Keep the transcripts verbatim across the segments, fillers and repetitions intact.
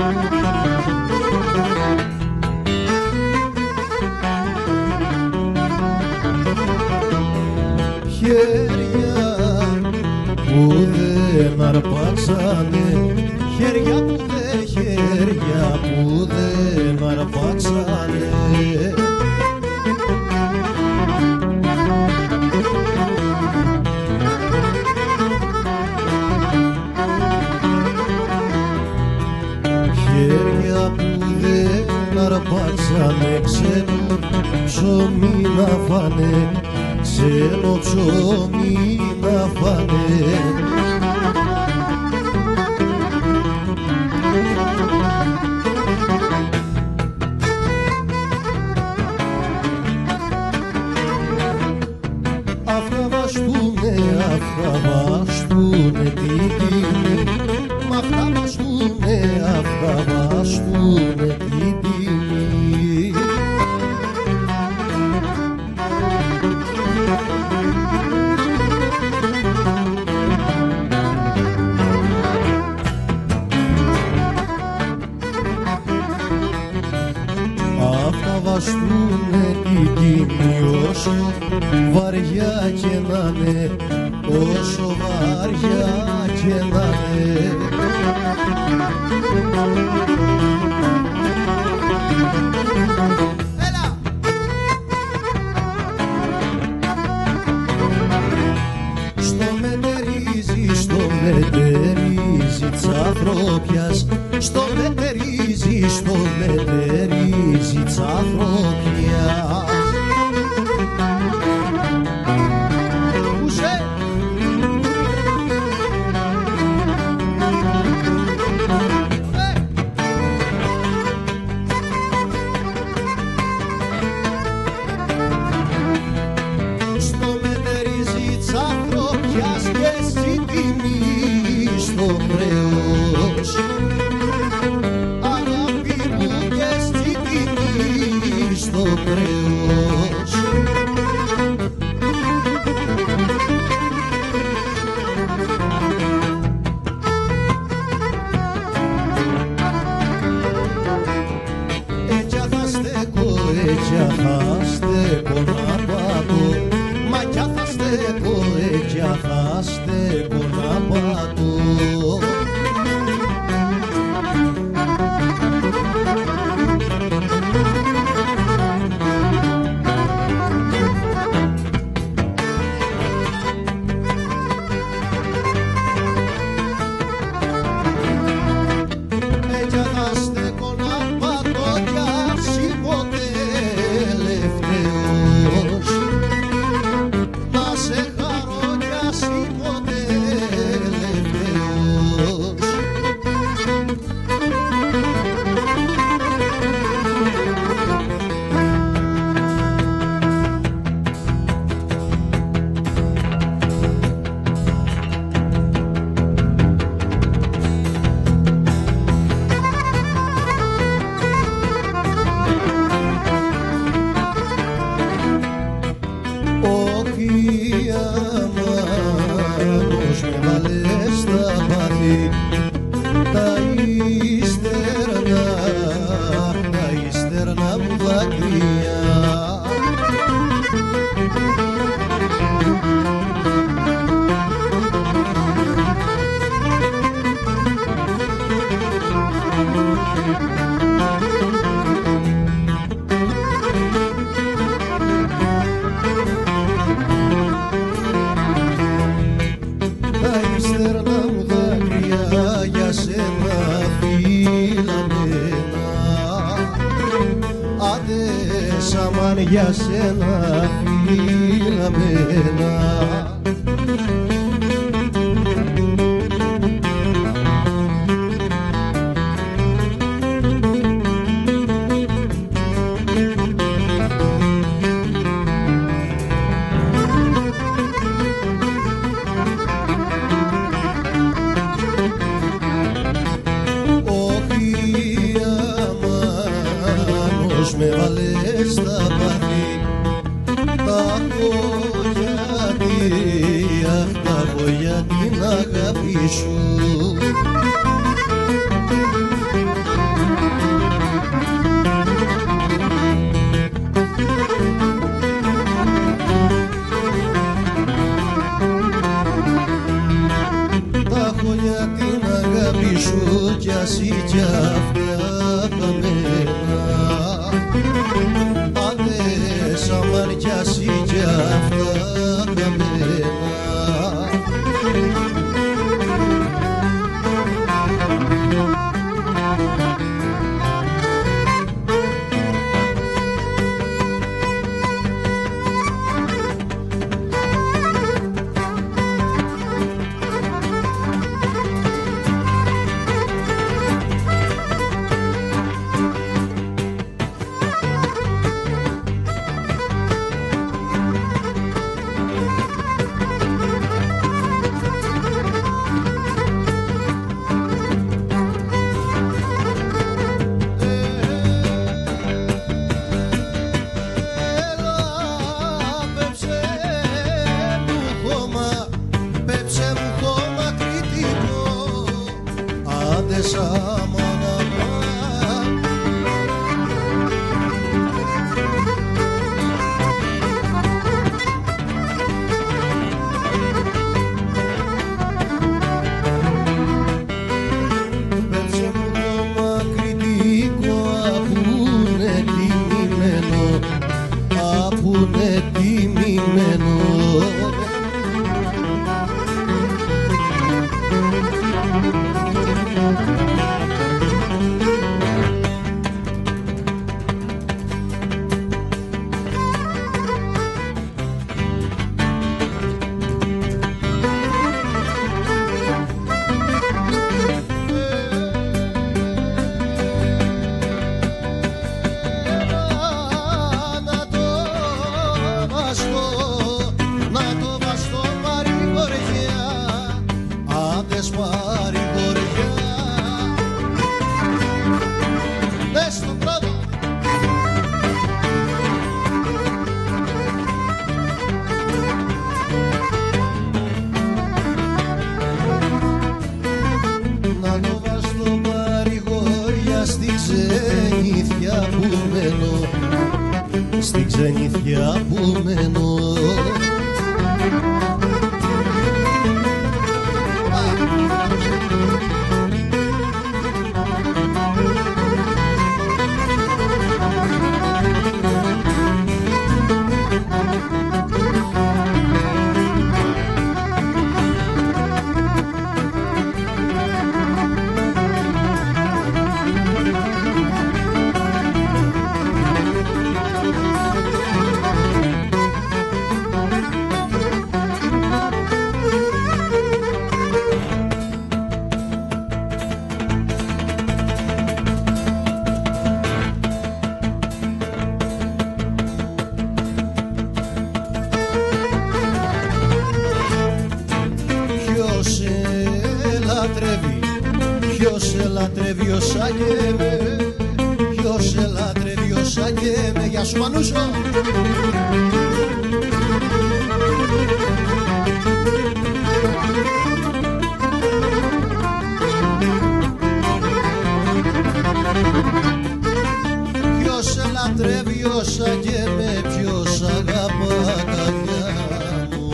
Χέρια που δεν αρπάξανε, χέρια που δεν, χέρια που δεν αρπάξανε. Χέρια που δεν αρπάξανε, ξένο ψωμί να φάνε, ξένο ψωμί να φάνε. Αυτά βαστούνε, αυτά βαστούνε την τιμή, μ' αυτά βαστούνε, αυτά βαστούνε την τιμή. Αυτά βαστούνε την τιμή όσο βαριά και να είναι, όσο βαριά και να είναι. Στο μετερίζει, στο μετερίζει της ανθρωπιάς, στο μετερίζει, στο μετερίζει της ανθρωπιάς. Και στην τιμή στο χρέος, αγάπη μου, και στην τιμή στο χρέος. Έτσι θα στέκω, έτσι θα στέκω να πατώ, μα κι θα στέκω, έτσι θα στέκω να πατώ. Έτσι θα στέκω να πατώ κι ας είμαι τελευταίος, να σε χαρώ κι ας είμαι τελευταίος. Όχι αμάνος με βάλε στα πάθη, τα ύστερνα, τα ύστερνα μου δάκρυα. Τα ύστερνα μου δάκρυα για σένα φυλαμένα, άντε σαμάν για σένα φυλαμένα. Με βάλε στα πάθη, τα έχω γιατί πιάσει κι αυτά χαμένα. Άντε σαν μ' πιάσει κι αυτά χαμένα. Στη ξενιθιά που μένω. Ποιος σε λατρεύει όσα και με, ποιος σε λατρεύει όσα και με. Γεια σου Μανούσο. Ποιος σε λατρεύει όσα και με, ποιος αγαπά καρδιά μου.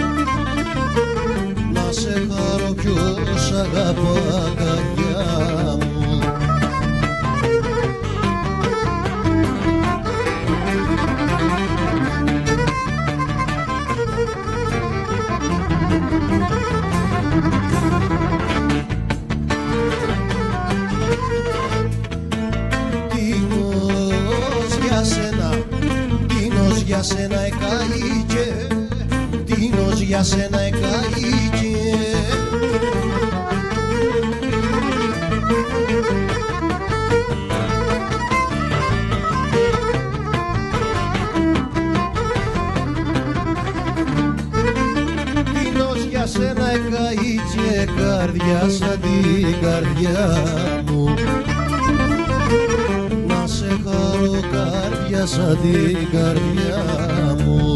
Να σε χαρώ ποιος αγαπά καρδιά μου. Τίνος για σένα, τίνος για σένα εκαήκε, τίνος για σένα εκαήκε. Τίνος για σένα εκαήκε, καρδιά σαν την καρδιά μου. Να σε χαρώ καρδιά σαν την καρδιά μου.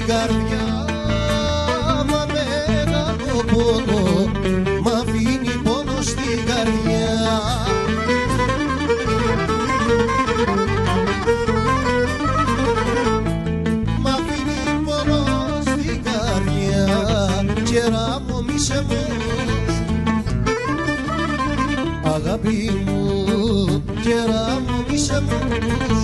στην καρδιά, μα μεγάλο πόνο, μ' αφήνει πόνο στην καρδιά. Μ' αφήνει πόνο στην καρδιά, κερά μου μη σε μους, αγάπη μου, κερά μου μη σε μους.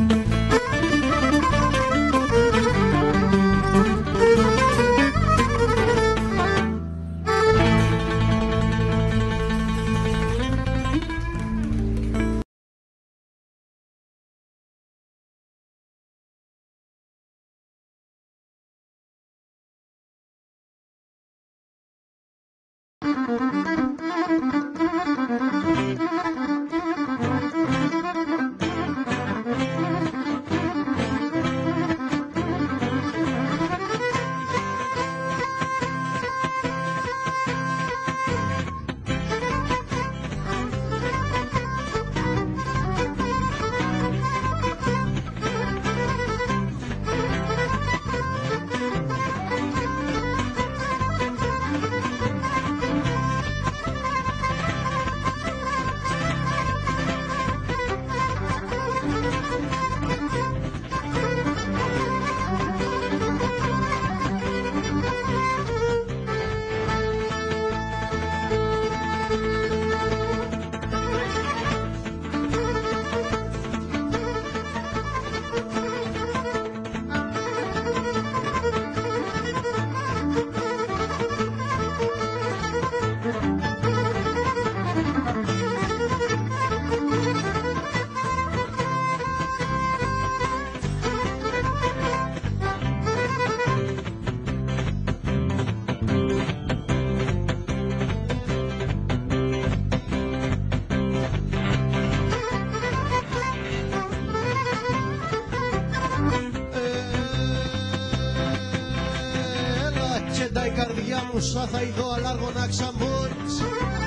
Η καρδιά μου σαν θα ειδώ αλάργο να ξαμόρεις.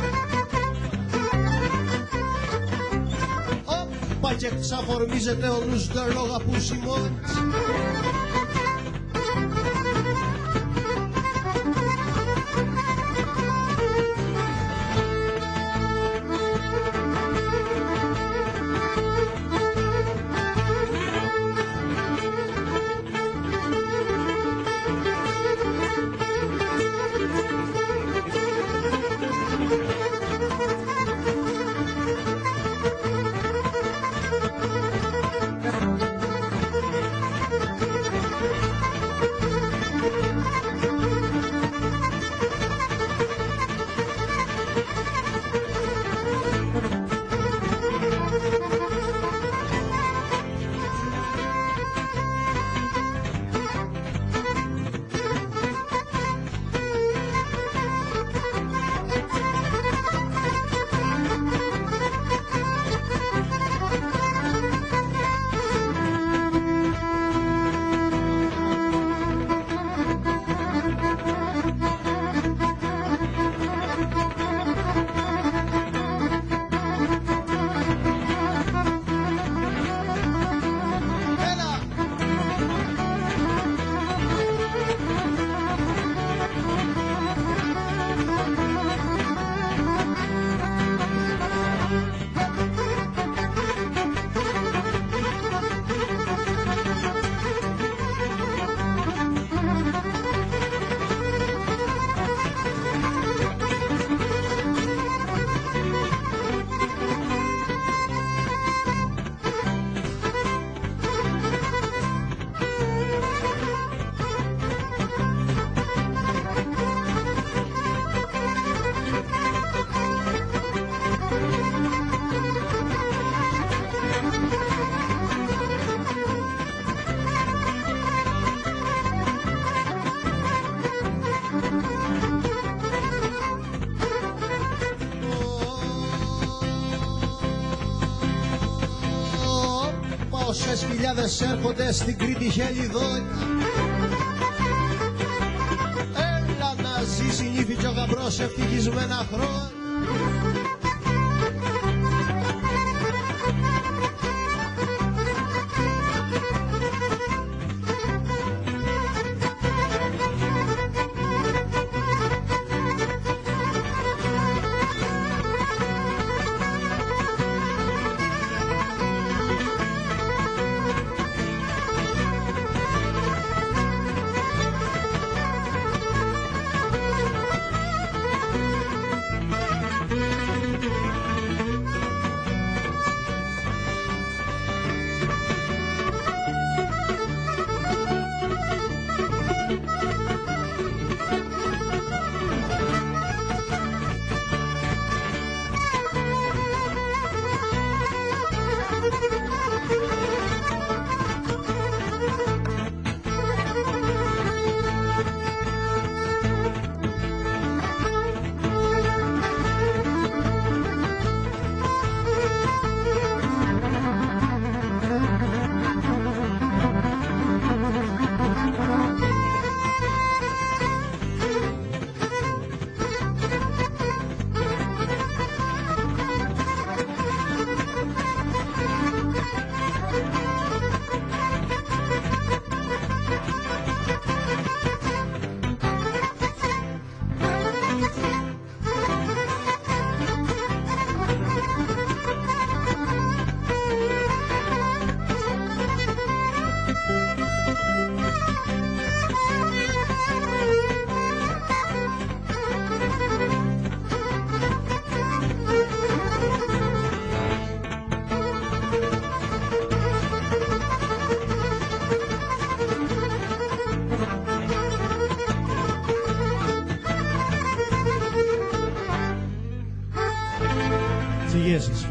Όπα και ξαφορμίζεται ο νους δε λόγα που σημώνεις. Όσες χιλιάδες έρχονται στην Κρήτη χελιδόνια. Έλα να ζήσει η νύφη κι ο γαμπρός ευτυχισμένα χρόνια. εσείς.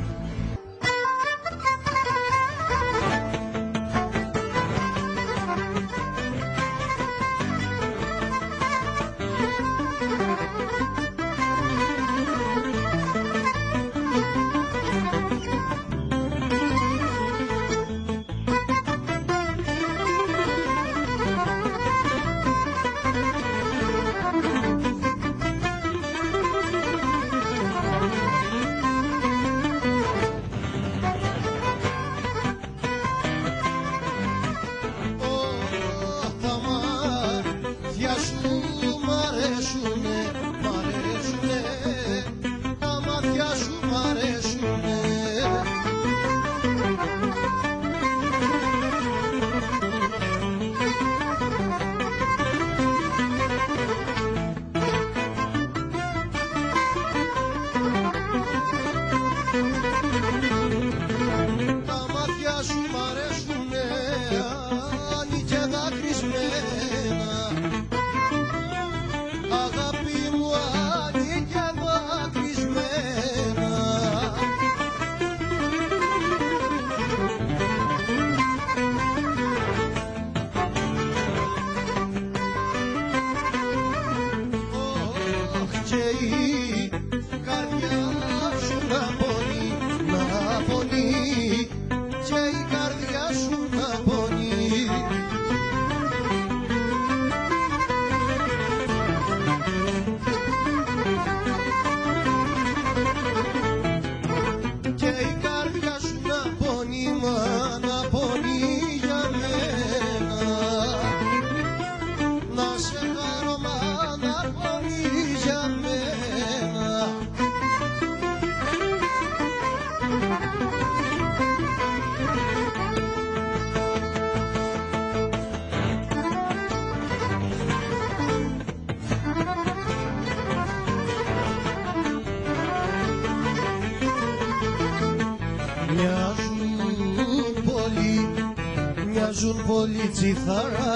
Μοιάζουν πολύ τσιθάρα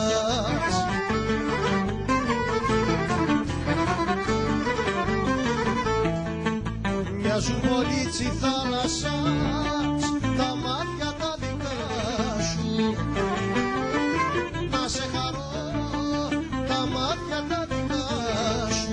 σας, μοιάζουν πολύ τσιθάρα σας, τα μάτια τα δικά σου, να σε χαρώ, τα μάτια τα δικά σου.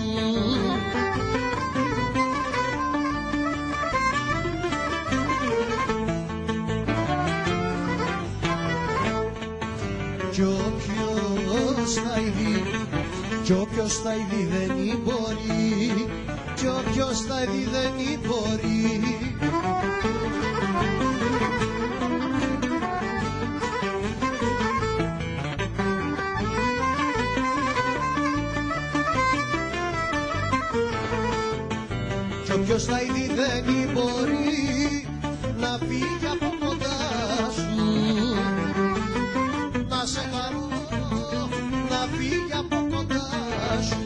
Κι όποιος θα ειδεί, κι όποιος θα ειδεί δεν μπορεί, κι όποιος θα ειδεί δεν μπορεί. Κι όποιος θα ειδεί δεν μπορεί να φύγει από κοντά σου, να σε χαρώ, να φύγει από κοντά σου.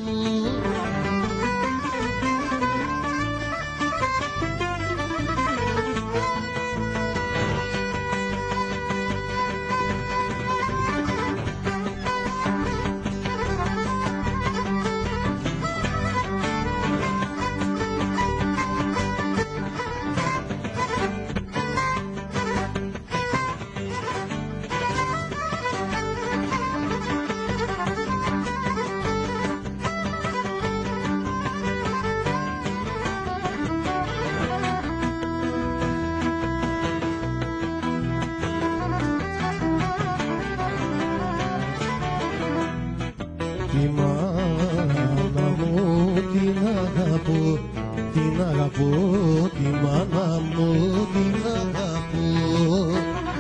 Τη μάνα μου την αγαπώ, την αγαπώ, τη μάνα μου την αγαπώ.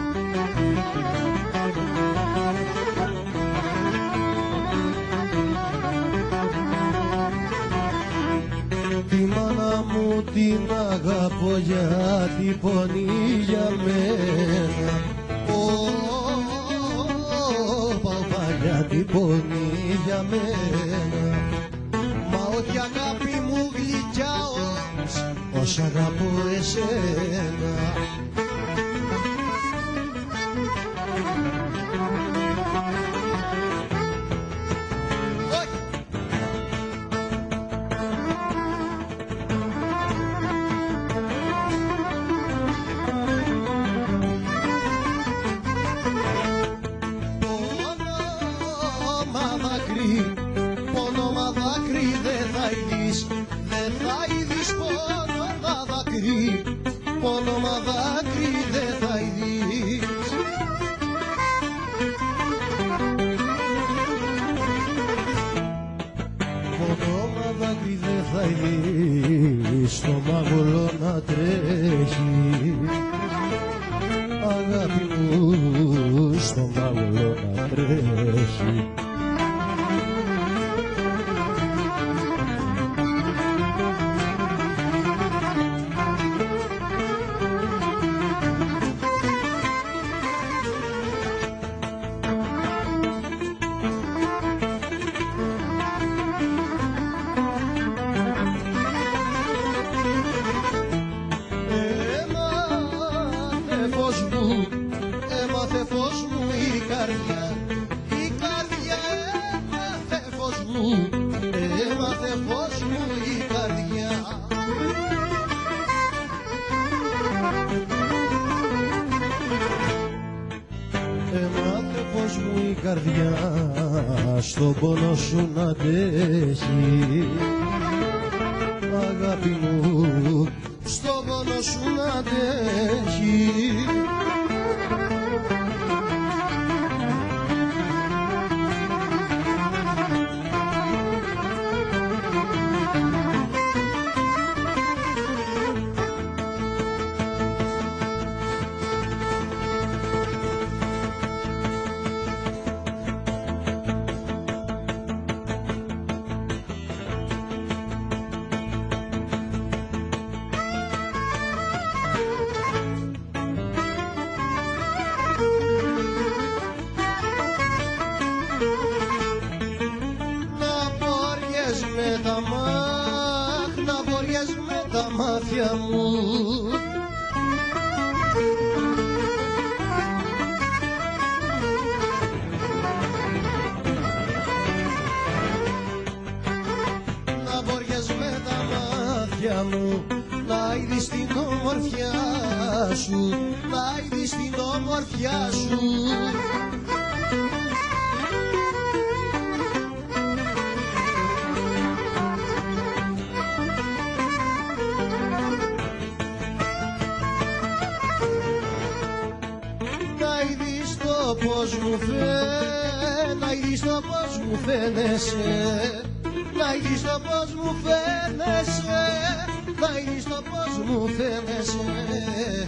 Τη μάνα μου την αγαπώ γιατί πονεί για μένα. Γιατί πονεί για μένα. Μα ό,τι αγάπη μου γλυκιά ως, ως αγαπώ εσένα. πόνομα δάκρυ, πόνομα δάκρυ δεν θα ειδείς, δεν θα ειδείς πόνομα δάκρυ, πόνομα δάκρυ δεν θα ειδείς. Πόνομα δάκρυ δεν θα ειδείς, στο μάγουλο να τρέχει, αγάπη μου, στο μάγουλο να τρέχει. Έμαθε φως μου η καρδιά, η καρδιά έμαθε φως μου, έμαθε φως μου η καρδιά. Έμαθε φως μου η καρδιά, στον πόνο σου να αντέχει, αγάπη μου, στον πόνο σου να αντέχει. Με τα μάχ, να βοριές με τα μάτια μου, να βοριές με τα μάτια μου, να είδεις την ομορφιά σου, να είδεις την ομορφιά σου. Πώς μου φαίνεσαι, να είδεις το πώς μου φαίνεσαι, να είδεις το πώς μου φαίνεσαι, να είδεις το πώς μου φαίνεσαι.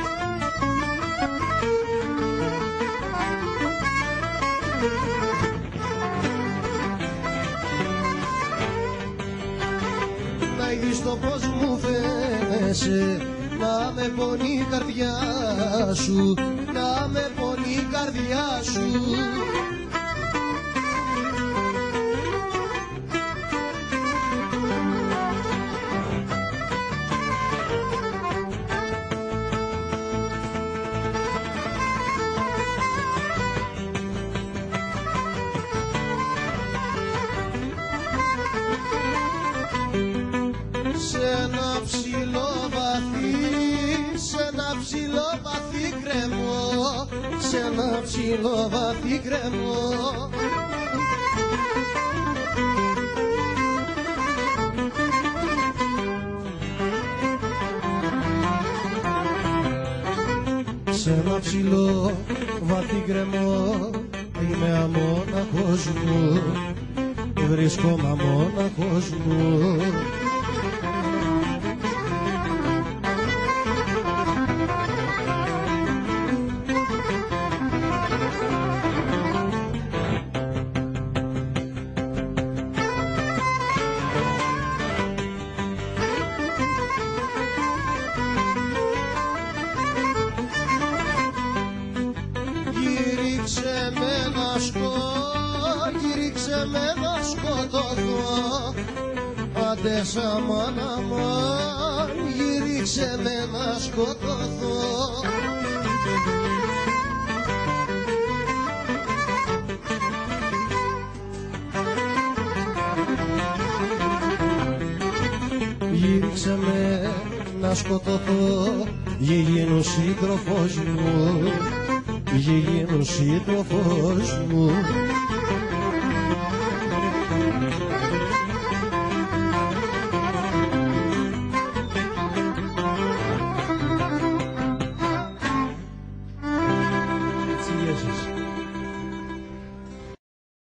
Να είδεις το πώς μου φαίνεσαι, να με πονεί η καρδιά σου, να με πονεί η καρδιά σου. Σε ένα ψηλό βαθύ, σε ένα ψηλό βαθύ κρεμό, σε ένα ψηλό βαθύ κρεμό. Σε ένα ψηλό βαθύ κρεμό είμαι αμόναχος μου, βρίσκομαι αμόναχος μου. Γύριξε με να σκο, γύριξε με να σκοτωθώ, άντε σαμάν αμάν, γύριξε με να σκοτωθώ. Γύριξε με να σκοτωθώ, γηγίνου σύντροφος μου, γηγίνου σύντροφος μου. φαίνεσαι.